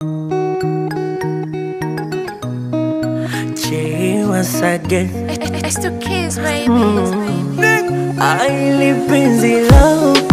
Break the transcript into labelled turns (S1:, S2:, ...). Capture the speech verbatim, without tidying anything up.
S1: Che, once again.
S2: It's two kids, baby.
S1: Aili penzi